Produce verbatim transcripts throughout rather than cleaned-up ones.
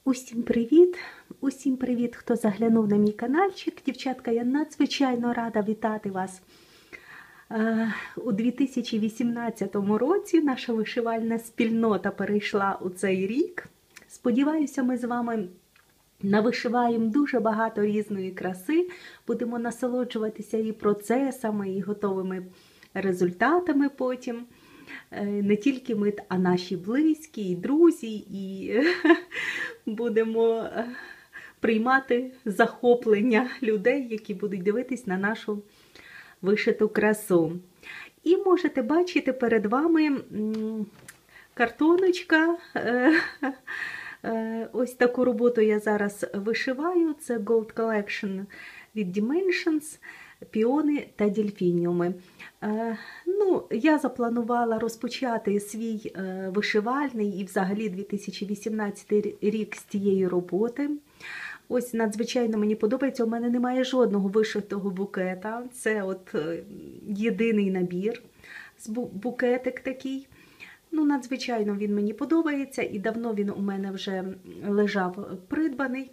Усім привіт! Усім привіт, хто заглянув на мій каналчик. Дівчатка, я надзвичайно рада вітати вас. У дві тисячі вісімнадцятому році наша вишивальна спільнота перейшла у цей рік. Сподіваюся, ми з вами навишиваємо дуже багато різної краси, будемо насолоджуватися і процесами, і готовими результатами потім. Не тільки ми, а наші близькі, і друзі, і будемо приймати захоплення людей, які будуть дивитись на нашу вишиту красу. І можете бачити перед вами картоночка. Ось таку роботу я зараз вишиваю. Це Gold Collection від Dimensions, піони та дельфініуми. Ну, я запланувала розпочати свій вишивальний і взагалі дві тисячі вісімнадцятий рік з цієї роботи. Ось надзвичайно мені подобається, у мене немає жодного вишитого букета. Це от єдиний набір, букетик такий. Ну, надзвичайно він мені подобається і давно він у мене вже лежав придбаний.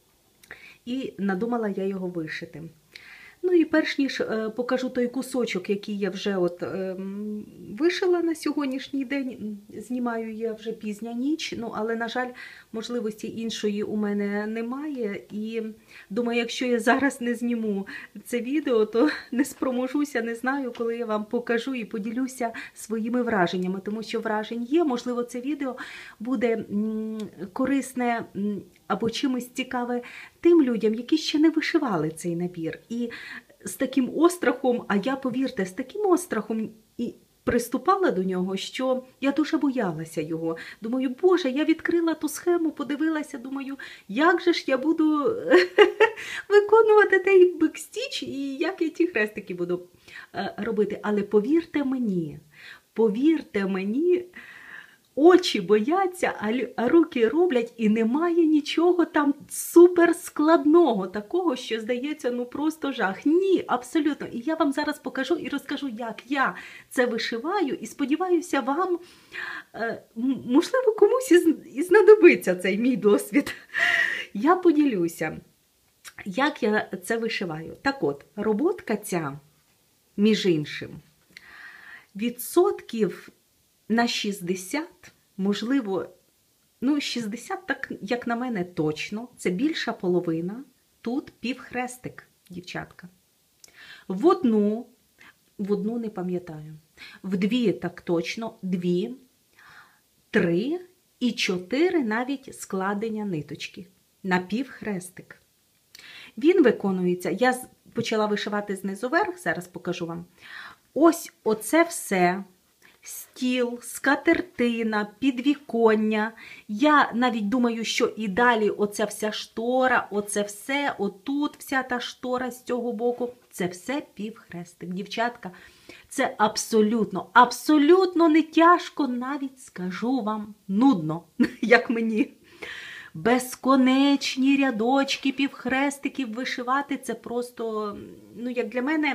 І надумала я його вишити. Ну і перш ніж е, покажу той кусочок, який я вже от, е, вишила на сьогоднішній день, знімаю я вже пізня ніч, ну але, на жаль, можливості іншої у мене немає. І думаю, якщо я зараз не зніму це відео, то не спроможуся, не знаю, коли я вам покажу і поділюся своїми враженнями, тому що вражень є, можливо, це відео буде м, корисне м, або чимось цікаве тим людям, які ще не вишивали цей набір. І з таким острахом, а я, повірте, з таким острахом і приступала до нього, що я дуже боялася його. Думаю, Боже, я відкрила ту схему, подивилася, думаю, як же ж я буду виконувати той бекстіч і як я ті хрестики буду робити. Але повірте мені, повірте мені, очі бояться, а руки роблять, і немає нічого там суперскладного, такого, що здається, ну просто жах. Ні, абсолютно. І я вам зараз покажу і розкажу, як я це вишиваю, і сподіваюся, вам, можливо, комусь і знадобиться цей мій досвід. Я поділюся, як я це вишиваю. Так от, роботка ця, між іншим, відсотків на шістдесят, можливо, ну шістдесят, так, як на мене, точно, це більша половина, тут півхрестик, дівчатка. В одну, в одну не пам'ятаю, в дві так точно, дві, три і чотири навіть складення ниточки на півхрестик. Він виконується, я почала вишивати знизу вверх, зараз покажу вам. Ось оце все. Стіл, скатертина, підвіконня. Я навіть думаю, що і далі оця вся штора, оце все, отут вся та штора з цього боку, це все півхрестик. Дівчатка, це абсолютно, абсолютно не тяжко, навіть скажу вам, нудно, як мені. Безконечні рядочки півхрестиків вишивати, це просто, ну, як для мене,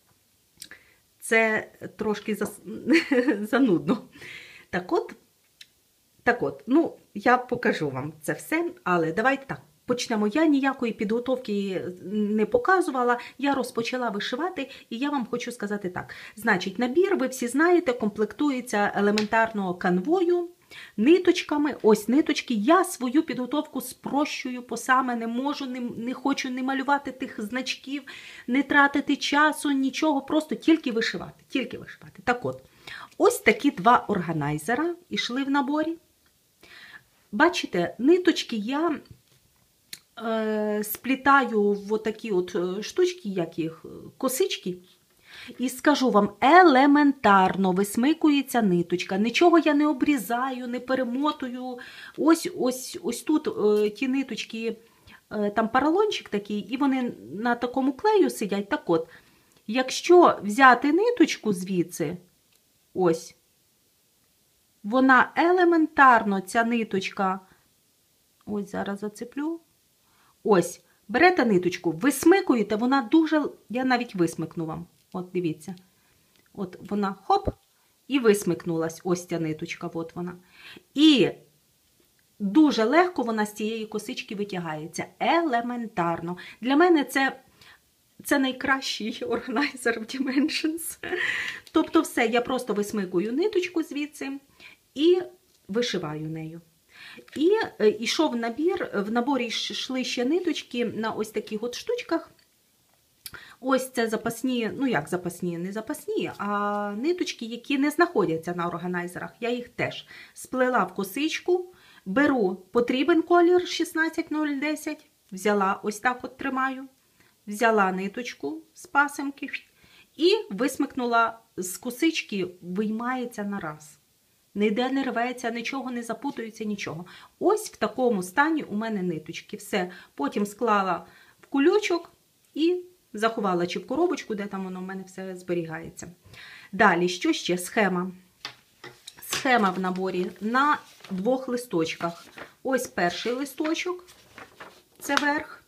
це трошки зас... занудно. Так от, так от, ну, я покажу вам це все, але давайте так, почнемо. Я ніякої підготовки не показувала, я розпочала вишивати, і я вам хочу сказати так. Значить, набір, ви всі знаєте, комплектується елементарно канвою, ниточками, ось ниточки. Я свою підготовку спрощую, по саме не можу, не, не хочу не малювати тих значків, не тратити часу, нічого, просто тільки вишивати, тільки вишивати. Так от, ось такі два органайзера йшли в наборі. Бачите, ниточки я е, сплітаю в отакі от штучки, як їх, косички. І скажу вам, елементарно висмикується ниточка. Нічого я не обрізаю, не перемотую. Ось, ось, ось тут е, ті ниточки, е, там поролончик такий, і вони на такому клею сидять. Так от, якщо взяти ниточку звідси, ось, вона елементарно, ця ниточка, ось зараз зацеплю, ось, берете ниточку, висмикуєте, вона дуже, я навіть висмикну вам. От, дивіться. От вона, хоп, і висмикнулась. Ось ця ниточка, от вона. І дуже легко вона з цієї косички витягається. Елементарно. Для мене це, це найкращий органайзер в Dimensions. Тобто все, я просто висмикую ниточку звідси і вишиваю нею. І йшов набір, в наборі йшли ще ниточки на ось таких от штучках. Ось це запасні, ну як запасні, не запасні, а ниточки, які не знаходяться на органайзерах. Я їх теж сплела в косичку, беру потрібен колір шістнадцять нуль десять, взяла, ось так от тримаю, взяла ниточку з пасемки і висмикнула з косички, виймається на раз. Ніде не рветься, нічого не запутується, нічого. Ось в такому стані у мене ниточки. Все, потім склала в кульочок і заховала чи в коробочку, де там воно в мене все зберігається. Далі, що ще? Схема. Схема в наборі на двох листочках. Ось перший листочок, це верх,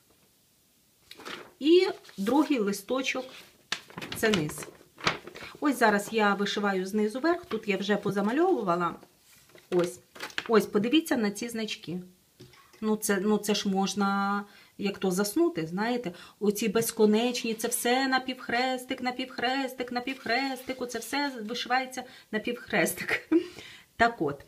і другий листочок, це низ. Ось зараз я вишиваю знизу вверх, тут я вже позамальовувала. Ось, ось подивіться на ці значки. Ну це, ну це ж можна, як то, заснути, знаєте. Оці безконечні, це все напівхрестик, напівхрестик, напівхрестик, оце все вишивається напівхрестик. Так от,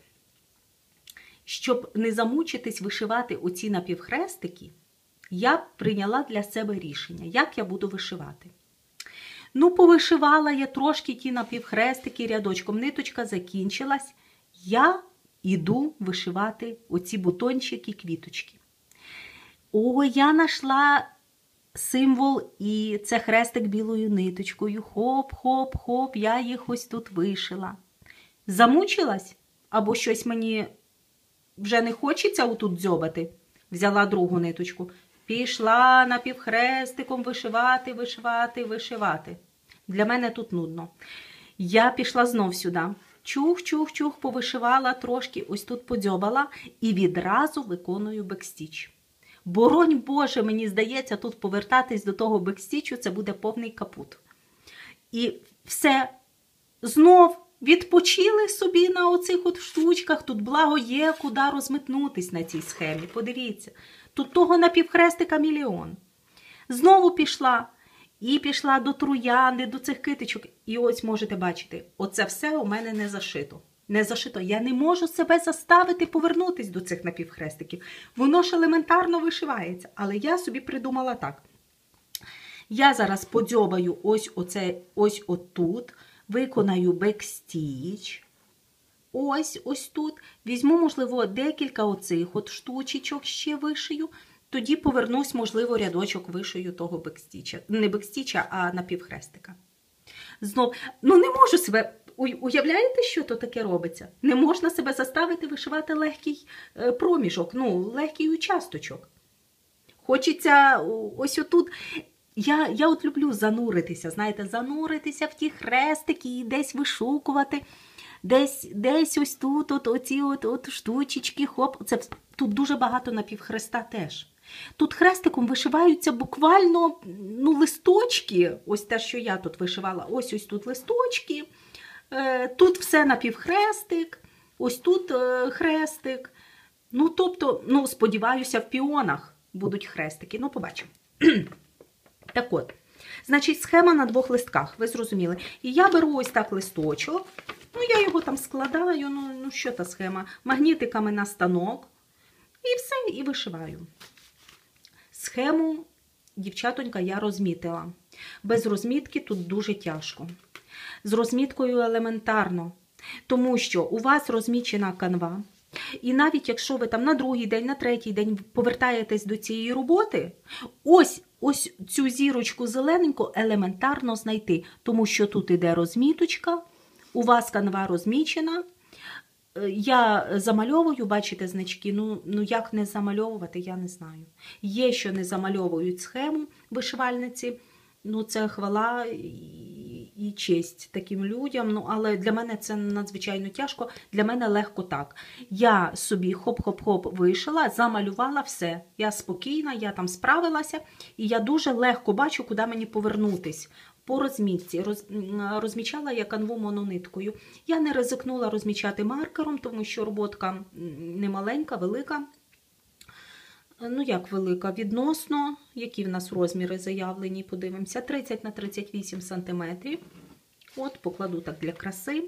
щоб не замучитись вишивати оці напівхрестики, я прийняла для себе рішення, як я буду вишивати. Ну, повишивала я трошки ті напівхрестики рядочком, ниточка закінчилась. Я іду вишивати оці бутончики, квіточки. О, я знайшла символ, і це хрестик білою ниточкою. Хоп-хоп-хоп, я їх ось тут вишила. Замучилась? Або щось мені вже не хочеться отут дзьобати? Взяла другу ниточку. Пішла напівхрестиком вишивати, вишивати, вишивати. Для мене тут нудно. Я пішла знов сюди. Чух-чух-чух, повишивала трошки, ось тут подзьобала і відразу виконую бекстіч. Боронь Боже, мені здається, тут повертатись до того бекстічу, це буде повний капут. І все, знов відпочили собі на оцих от штучках, тут благо є куди розмитнутись на цій схемі. Подивіться, тут того напівхрестика мільйон. Знову пішла. І пішла до троянди, до цих китичок. І ось можете бачити, оце все у мене не зашито. Не зашито. Я не можу себе заставити повернутися до цих напівхрестиків. Воно ж елементарно вишивається. Але я собі придумала так. Я зараз подзьобаю ось оце, ось отут, виконаю бекстіч. Ось, ось тут. Візьму, можливо, декілька оцих от штучечок ще вишию. Тоді повернусь, можливо, рядочок вишию того бекстіча. Не бекстіча, а напівхрестика. Знов, ну не можу себе, уявляєте, що то таке робиться? Не можна себе заставити вишивати легкий проміжок, ну, легкий участочок. Хочеться ось отут. Я, я от люблю зануритися, знаєте, зануритися в ті хрестики і десь вишукувати. Десь, десь ось тут, от, оці от, от штучечки, хоп. Це, тут дуже багато напівхреста теж. Тут хрестиком вишиваються буквально, ну, листочки. Ось те, що я тут вишивала. Ось ось тут листочки. Е, тут все напівхрестик. Ось тут е, хрестик. Ну, тобто, ну, сподіваюся, в піонах будуть хрестики. Ну, побачимо. Так от. Значить, схема на двох листках, ви зрозуміли. І я беру ось так листочок. Ну, я його там складаю, ну, ну що та схема, магнітиками на станок. І все, і вишиваю. Схему, дівчатонька, я розмітила. Без розмітки тут дуже тяжко. З розміткою елементарно. Тому що у вас розмічена канва. І навіть якщо ви там на другий день, на третій день повертаєтесь до цієї роботи, ось, ось цю зірочку зелененьку елементарно знайти. Тому що тут іде розміточка. У вас канва розмічена, я замальовую, бачите значки, ну, ну як не замальовувати, я не знаю. Є, що не замальовують схему вишивальниці, ну це хвала і, і честь таким людям, ну але для мене це надзвичайно тяжко, для мене легко так. Я собі хоп-хоп-хоп вишила, замалювала все, я спокійна, я там справилася, і я дуже легко бачу, куди мені повернутись. по розмітці. Роз, розмічала я канву монониткою. Я не ризикнула розмічати маркером, тому що роботка не маленька, велика. Ну, як велика? Відносно, які в нас розміри заявлені, подивимося, тридцять на тридцять вісім сантиметрів. От, покладу так для краси.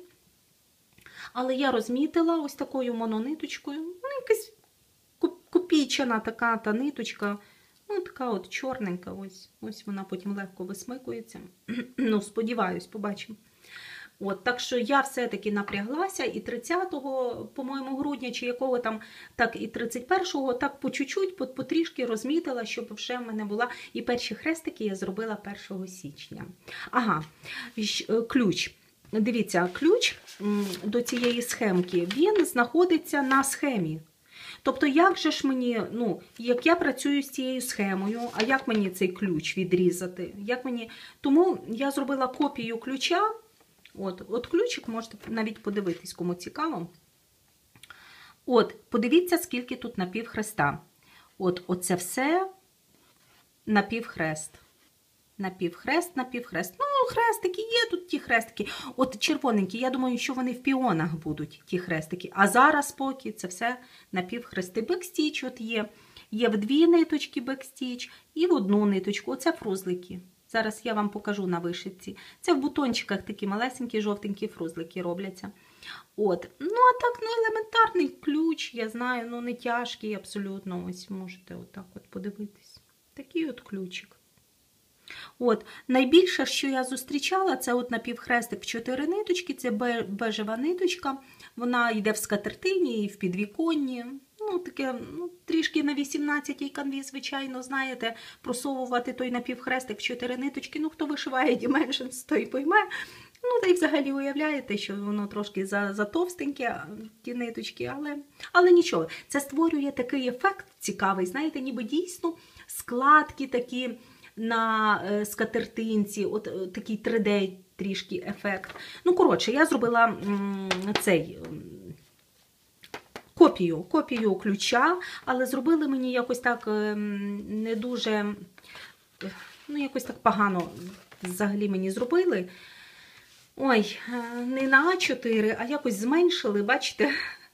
Але я розмітила ось такою монониточкою. Ну, якась копійчана така та ниточка. Ну, така от чорненька. Ось, ось вона потім легко висмикується. Ну, сподіваюсь, побачимо. От, так що я все-таки напряглася і тридцятого, по-моєму, грудня, чи якого там, так і тридцять першого, так по чуть-чуть, по, потрішки розмітила, щоб вже в мене була. І перші хрестики я зробила першого січня. Ага, ключ. Дивіться, ключ до цієї схемки, він знаходиться на схемі. Тобто, як же ж мені, ну, як я працюю з цією схемою, а як мені цей ключ відрізати? Як мені... Тому я зробила копію ключа. От, от ключик, можете навіть подивитись, кому цікаво. От, подивіться, скільки тут напівхреста. От, оце все напівхрест. Напівхрест, напівхрест. Ну, хрестики є тут ті хрестики. От червоненькі, я думаю, що вони в піонах будуть, ті хрестики. А зараз поки це все напівхрести. Бекстіч от є. Є в дві ниточки бекстіч і в одну ниточку. Оце фрузлики. Зараз я вам покажу на вишивці. Це в бутончиках такі малесенькі, жовтенькі фрузлики робляться. От. Ну, а так, ну, елементарний ключ, я знаю, ну, не тяжкий абсолютно. Ось, можете отак от подивитись. Такий от ключик. От, найбільше, що я зустрічала, це от напівхрестик в чотири ниточки, це бежева ниточка, вона йде в скатертині і в підвіконні, ну, таке, ну, трішки на вісімнадцятій канві, звичайно, знаєте, просовувати той напівхрестик в чотири ниточки, ну, хто вишиває Dimensions, той пойме, ну, та й взагалі уявляєте, що воно трошки затовстеньке, ті ниточки, але, але нічого, це створює такий ефект цікавий, знаєте, ніби дійсно складки такі, на скатертинці, от, от такий три де трішки ефект. Ну, коротше, я зробила м, цей м, копію, копію ключа, але зробили мені якось так м, не дуже, ну, якось так погано взагалі мені зробили. Ой, не на а чотири, а якось зменшили, бачите?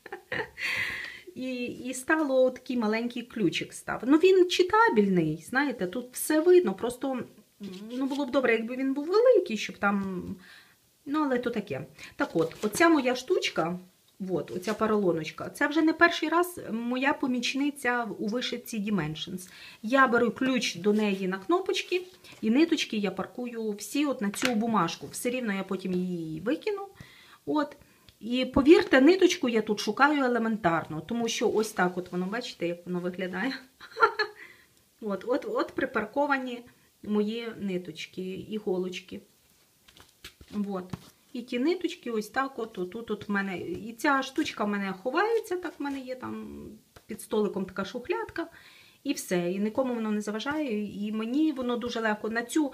І, і стало такий маленький ключик став. Ну, він читабельний, знаєте, тут все видно, просто, ну, було б добре, якби він був великий, щоб там, ну, але то таке. Так от, оця моя штучка, от, оця поролоночка, це вже не перший раз моя помічниця у вишивці Dimensions. Я беру ключ до неї на кнопочки, і ниточки я паркую всі от на цю бумажку. Все рівно я потім її викину, от. І повірте, ниточку я тут шукаю елементарно, тому що ось так от воно, бачите, як воно виглядає. От, от, от припарковані мої ниточки, іголочки. От. І ті ниточки ось так от, тут от в мене, і ця штучка в мене ховається, так в мене є там під столиком така шухлядка, і все, і нікому воно не заважає, і мені воно дуже легко. На цю...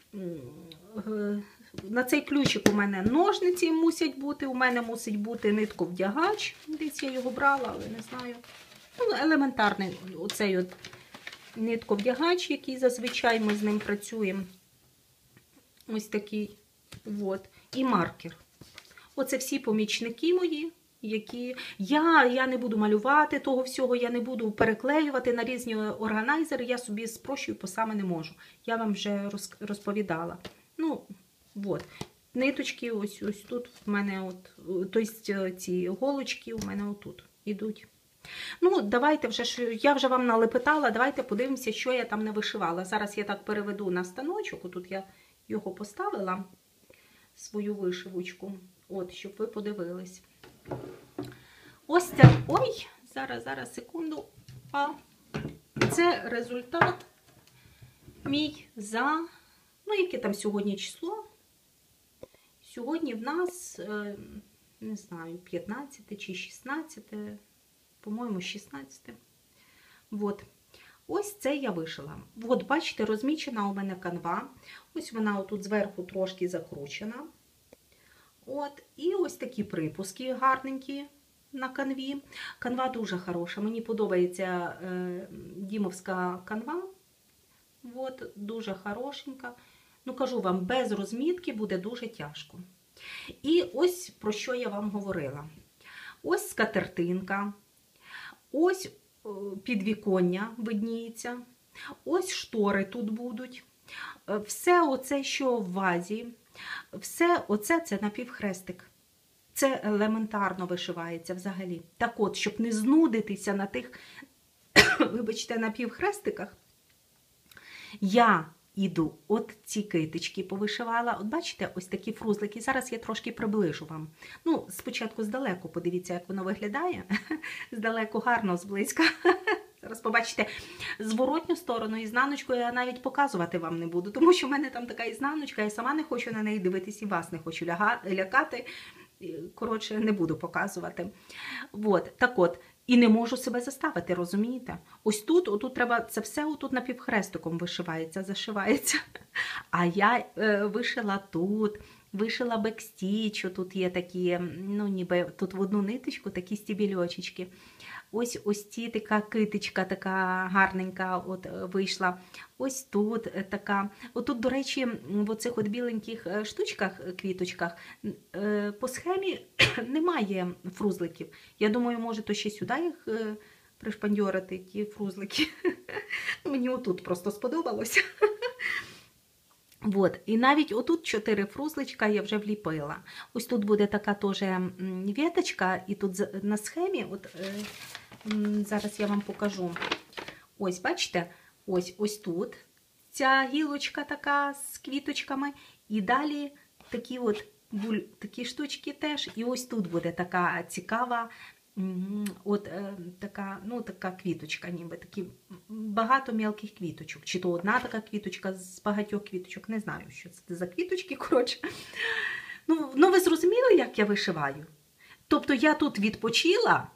На цей ключик у мене ножниці мусять бути, у мене мусить бути нитковдягач, десь я його брала, але не знаю. Ну, елементарний оцей от нитковдягач, який зазвичай ми з ним працюємо. Ось такий. От. І маркер. Оце всі помічники мої, які... Я, я не буду малювати того всього, я не буду переклеювати на різні органайзери, я собі спрощую, бо саме не можу. Я вам вже розповідала. Ну, от. Ниточки ось ось тут в мене, от, тобто ці голочки у мене отут ідуть. Ну, давайте вже, я вже вам налепетала, давайте подивимося, що я там не вишивала. Зараз я так переведу на станочок, отут я його поставила, свою вишивочку, от, щоб ви подивились. Ось це, ой, зараз, зараз, секунду, а це результат мій за, ну, яке там сьогодні число? Сьогодні в нас, не знаю, п'ятнадцяте чи шістнадцяте, по-моєму, шістнадцяте. От. Ось це я вишила. От, бачите, розмічена у мене канва. Ось вона отут зверху трошки закручена. От. І ось такі припуски гарненькі на канві. Канва дуже хороша. Мені подобається е, дімовська канва. От, дуже хорошенька. Ну, кажу вам, без розмітки буде дуже тяжко. І ось про що я вам говорила. Ось скатертинка, ось підвіконня видніється, ось штори тут будуть. Все оце, що в вазі, все оце це напівхрестик. Це елементарно вишивається взагалі. Так от, щоб не знудитися на тих, вибачте, напівхрестиках, я іду, от ці китички повишивала. От бачите, ось такі фрузлики. Зараз я трошки приближу вам. Ну, спочатку здалеку, подивіться, як воно виглядає. Здалеку гарно, зблизька. Зараз побачите зворотню сторону, ізнаночку я навіть показувати вам не буду, тому що в мене там така ізнаночка, я сама не хочу на неї дивитись і вас не хочу лякати. Коротше, не буду показувати. От, так от, і не можу себе заставити, розумієте? Ось тут, отут треба, це все отут напівхрестиком вишивається, зашивається. А я е, вишила тут, вишила бекстіч, тут є такі, ну ніби тут в одну ниточку такі стібельочечки. Ось ось ці така китичка, така гарненька от вийшла. Ось тут така. Отут, до речі, в оцих от біленьких штучках, квіточках, по схемі немає фрузликів. Я думаю, може, то ще сюди їх пришпандьорити, ті фрузлики. Мені отут просто сподобалося. От. І навіть отут чотири фрузличка я вже вліпила. Ось тут буде така теж віточка, і тут на схемі, от е, зараз я вам покажу. Ось, бачите, ось ось тут ця гілочка така з квіточками, і далі такі от буль, такі штучки теж, і ось тут буде така цікава, от е, така, ну, така квіточка, ніби такі багато мілких квіточок. Чи то одна така квіточка з багатьох квіточок, не знаю, що це за квіточки, коротше. Ну, ну ви зрозуміли, як я вишиваю? Тобто я тут відпочила,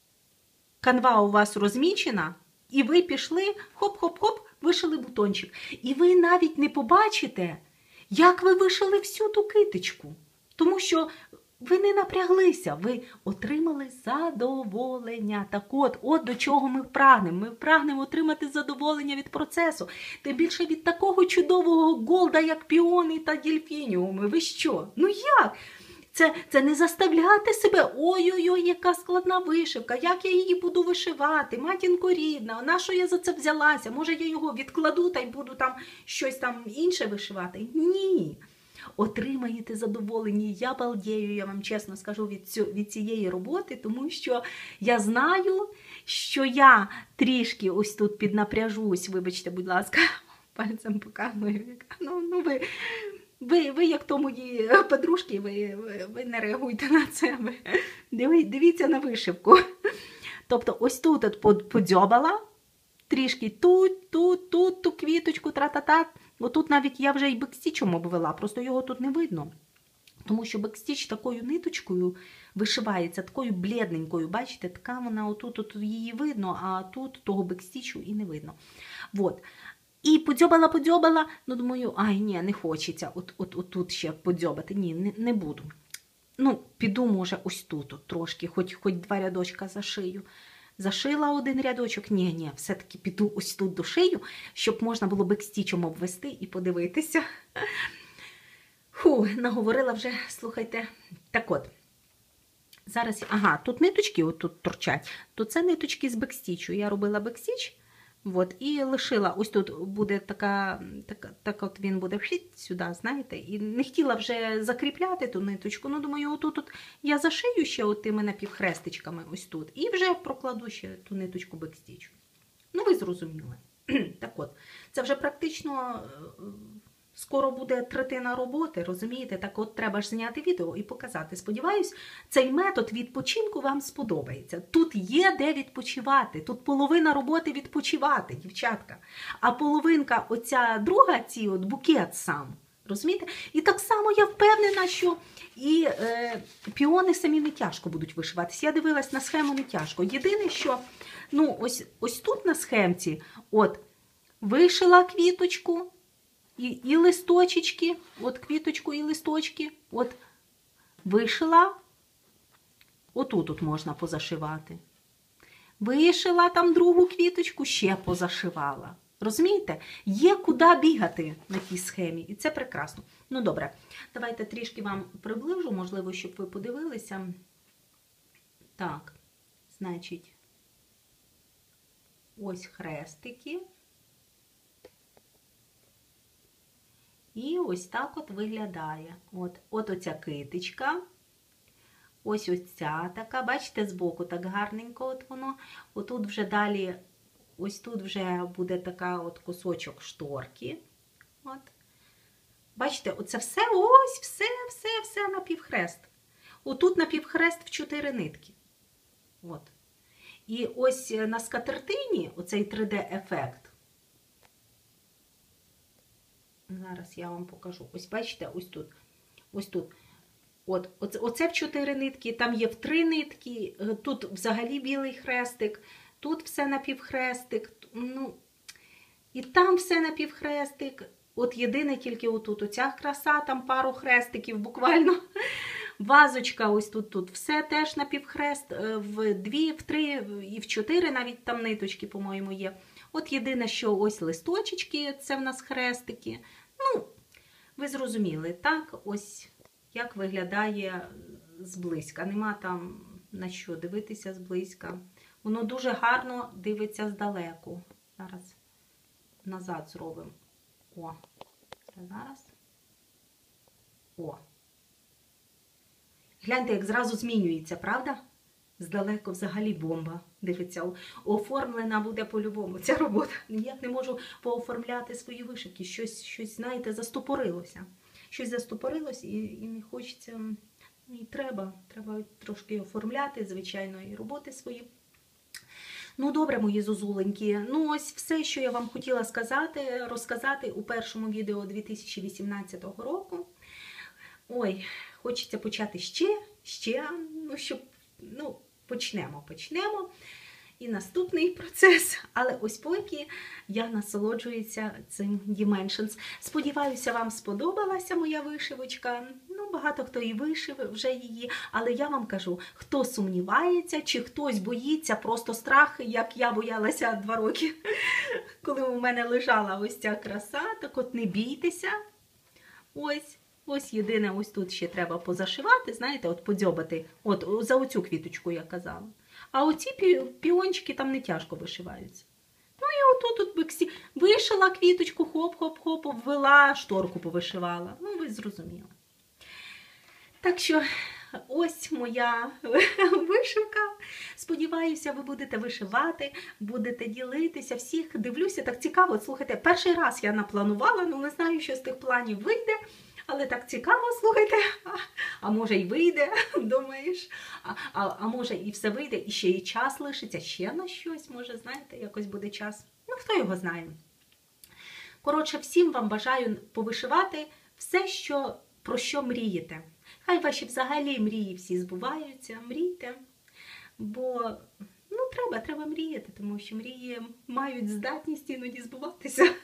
канва у вас розмічена, і ви пішли, хоп-хоп-хоп, вишили бутончик. І ви навіть не побачите, як ви вишили всю ту китичку. Тому що ви не напряглися, ви отримали задоволення. Так от, от до чого ми прагнемо. Ми прагнемо отримати задоволення від процесу. Тим більше від такого чудового голда, як піони та дельфініуми. Ви що? Ну як? Це, це не заставляти себе, ой-ой-ой, яка складна вишивка, як я її буду вишивати, матінко рідна, на що я за це взялася, може я його відкладу та й буду там щось там інше вишивати? Ні. Отримаєте задоволення, я балдею, я вам чесно скажу, від, цю, від цієї роботи, тому що я знаю, що я трішки ось тут піднапряжусь, вибачте, будь ласка, пальцем показую, ну, ну ви... Ви, ви, як то мої подружки, ви, ви, ви не реагуйте на це, ви диві, дивіться на вишивку. Тобто ось тут от подзьобала, трішки тут, тут, тут, ту квіточку, тра-та-та. Отут навіть я вже і бекстічем обвела, просто його тут не видно. Тому що бекстіч такою ниточкою вишивається, такою бледненькою, бачите, така вона, отут, отут її видно, а тут того бекстічу і не видно. Вот. І подзьобала-подзьобала, ну думаю, ай, ні, не хочеться от, от, от тут ще подзьобати, ні, не, не буду. Ну, піду, може, ось тут от, трошки, хоч, хоч два рядочка зашию. Зашила один рядочок, ні, ні, все-таки піду ось тут дошию, щоб можна було бекстічем обвести і подивитися. Фу, наговорила вже, слухайте. Так от, зараз, ага, тут ниточки от тут торчать, то це ниточки з бекстічу. Я робила бекстіч. От, і лишила, ось тут буде така, така, так от він буде вхід сюди, знаєте, і не хотіла вже закріпляти ту ниточку, ну, думаю, отут от я зашию ще от тими напівхрестичками ось тут, і вже прокладу ще ту ниточку бекстічу. Ну, ви зрозуміли. Так от, це вже практично скоро буде третина роботи, розумієте? Так от треба ж зняти відео і показати. Сподіваюсь, цей метод відпочинку вам сподобається. Тут є де відпочивати, тут половина роботи відпочивати, дівчатка. А половинка, оця друга, ці от букет сам, розумієте? І так само я впевнена, що і е, піони самі не тяжко будуть вишиватися. Я дивилась на схему, не тяжко. Єдине, що, ну, ось, ось тут на схемці, от, вишила квіточку, І, і листочечки, от квіточку і листочки, от вишила, отут от можна позашивати. Вишила там другу квіточку, ще позашивала. Розумієте? Є куди бігати на тій схемі, і це прекрасно. Ну, добре, давайте трішки вам приближу, можливо, щоб ви подивилися. Так, значить, ось хрестики. І ось так от виглядає. От, от оця китичка. Ось ось ця така, бачите, збоку так гарненько от воно. Отут вже далі, ось тут вже буде така от кусочок шторки. От. Бачите, оце все, ось, все, все, все напівхрест. Отут напівхрест в чотири нитки. От. І ось на скатертині, оцей три де-ефект. Зараз я вам покажу. Ось бачите, ось тут. Ось тут. От, оце, оце в чотири нитки, там є в три нитки, тут взагалі білий хрестик, тут все напівхрестик, ну, і там все напівхрестик. От єдине тільки отут, оця краса, там пару хрестиків буквально. Вазочка ось тут, тут все теж напівхрест, в дві, в три і в чотири навіть там ниточки, по-моєму, є. От єдине, що ось листочечки, це в нас хрестики. Ну, ви зрозуміли, так, ось як виглядає зблизька. Нема там на що дивитися зблизька. Воно дуже гарно дивиться здалеку. Зараз назад зробимо. О, зараз. О. Гляньте, як зразу змінюється, правда? Здалеку взагалі бомба. Дивіться, оформлена буде по-любому ця робота. Ніяк не можу пооформляти свої вишивки. Щось, щось, знаєте, застопорилося. Щось застопорилось і, і не хочеться, і треба, треба трошки оформляти, звичайно, і роботи свої. Ну, добре, мої зозуленькі, ну ось все, що я вам хотіла сказати, розказати у першому відео дві тисячі вісімнадцятого року. Ой, хочеться почати ще, ще, ну, щоб, ну, почнемо, почнемо. І наступний процес, але ось поки я насолоджуюся цим Dimensions. Сподіваюся, вам сподобалася моя вишивочка. Ну, багато хто і вишив вже її, але я вам кажу, хто сумнівається, чи хтось боїться, просто страх, як я боялася два роки, коли у мене лежала ось ця краса, так от не бійтеся. Ось. Ось єдине, ось тут ще треба позашивати, знаєте, от подзьобати, от за оцю квіточку я казала. А оці піончики там не тяжко вишиваються. Ну і отут от биксі вишила квіточку, хоп-хоп-хоп, обвела, шторку повишивала. Ну, ви зрозуміли. Так що ось моя вишивка. Сподіваюся, ви будете вишивати, будете ділитися. Всіх дивлюся, так цікаво. Слухайте, перший раз я напланувала, ну не знаю, що з тих планів вийде. Але так цікаво, слухайте, а, а може й вийде, думаєш, а, а, а може і все вийде, і ще і час лишиться, ще на щось, може, знаєте, якось буде час. Ну, хто його знає. Коротше, всім вам бажаю повишивати все, що, про що мрієте. Хай ваші взагалі мрії всі збуваються, мрійте, бо, ну, треба, треба мріяти, тому що мрії мають здатність іноді збуватися.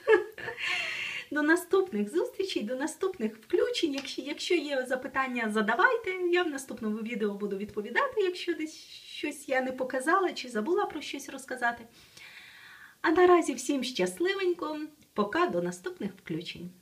До наступних зустрічей, до наступних включень. Якщо є запитання, задавайте. Я в наступному відео буду відповідати, якщо десь щось я не показала чи забула про щось розказати. А наразі всім щасливенько. Пока, до наступних включень.